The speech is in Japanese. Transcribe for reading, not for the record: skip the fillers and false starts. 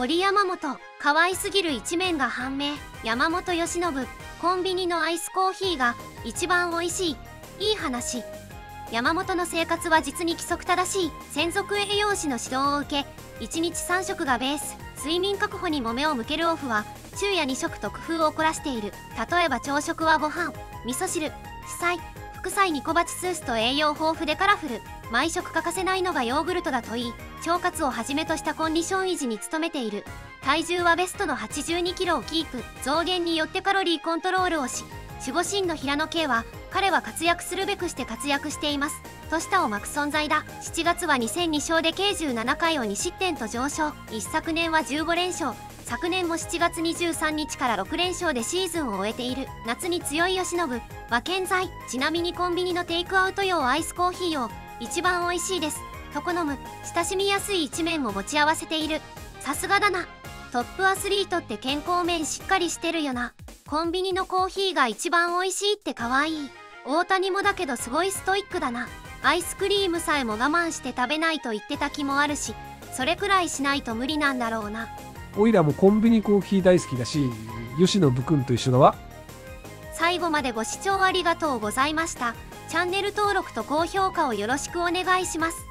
織山本、可愛すぎる一面が判明。山本由伸、コンビニのアイスコーヒーが一番おいしい。いい話。山本の生活は実に規則正しい。専属栄養士の指導を受け、1日3食がベース。睡眠確保にも目を向けるオフは昼夜2食と工夫を凝らしている。例えば朝食はご飯、味噌汁、主菜、副菜に小鉢スースと栄養豊富でカラフル。毎食欠かせないのがヨーグルトだといい。腸活をはじめとしたコンディション維持に努めている。体重はベストの82キロをキープ。増減によってカロリーコントロールをし、守護神の平野圭は彼は活躍するべくして活躍しています。と下を巻く存在だ。7月は2戦2勝で計17回を2失点と上昇。一昨年は15連勝。昨年も7月23日から6連勝でシーズンを終えている。夏に強い由伸は健在。ちなみにコンビニのテイクアウト用アイスコーヒーを一番おいしいですと好む。親しみやすい一面も持ち合わせている。さすがだな。トップアスリートって健康面しっかりしてるよな。コンビニのコーヒーが一番おいしいって可愛い。大谷もだけどすごいストイックだな。アイスクリームさえも我慢して食べないと言ってた気もあるし、それくらいしないと無理なんだろうな。 おいらもコンビニコーヒー大好きだし、吉野くんと一緒だわ。 最後までご視聴ありがとうございました。チャンネル登録と高評価をよろしくお願いします。